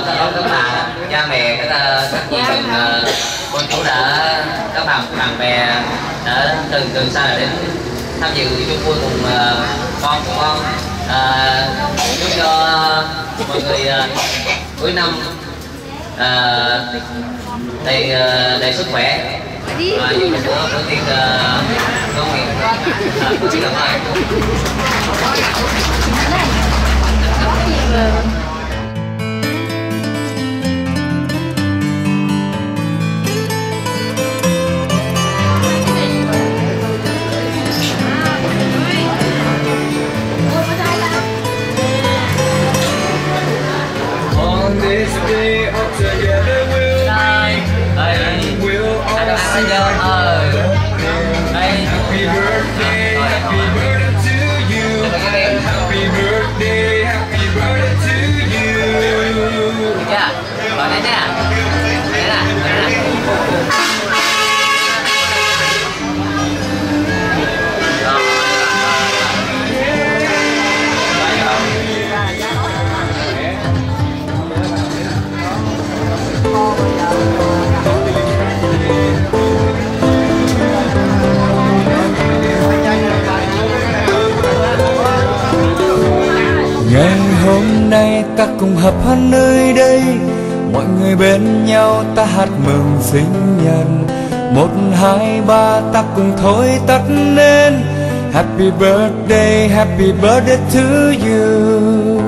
các bà, cha mẹ, các cô chú đã, các bạn bè đã từ xa đến tham dự chung vui cùng con của con. Chúc cho mọi người cuối năm đầy sức khỏe và những bữa tiệc ngon miệng. Xin cảm ơn. This day all together we'll be, and we'll all sing happy birthday, happy birthday to you. Happy birthday, happy birthday to you. Yeah, vào đây nè. Đây nè. Ngày hôm nay ta cùng hợp hát nơi đây, mọi người bên nhau ta hát mừng sinh nhật. 1, 2, 3 ta cùng thổi tắt nến. Happy birthday to you.